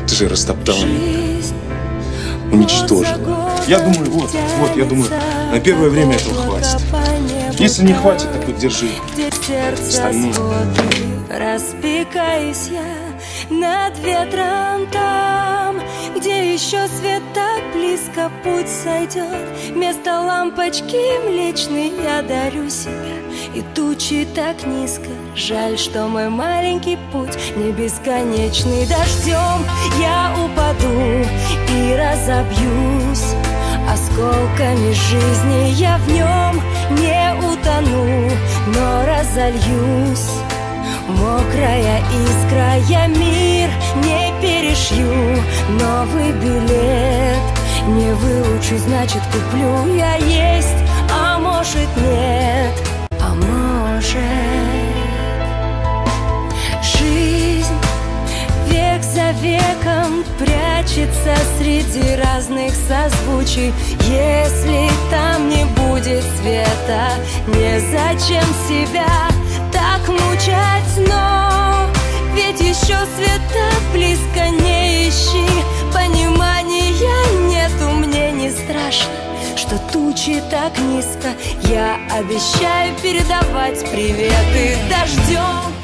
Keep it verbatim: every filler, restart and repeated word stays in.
Ты же растоптала меня, уничтожила. Я думаю, вот, вот, я думаю, на первое время этого хватит. Если не хватит, то поддержи остальное. Распекаюсь я над ветром там, где еще свет так близко путь сойдет. Вместо лампочки млечной я дарю себя, и тучи так низко. Жаль, что мой маленький путь не бесконечный. Дождем я упаду и разобьюсь осколками жизни. Я в нем не утону, но разольюсь. Мокрая искра, я мир не перешью. Новый билет не выучу, значит куплю. Я есть, а может нет, а может. Жизнь век за веком прячется среди разных созвучий. Если там не будет света, незачем себя так мучать. Но ведь еще света близко не ищи. Понимания нету, мне не страшно, что тучи так низко. Я обещаю передавать приветы дождем.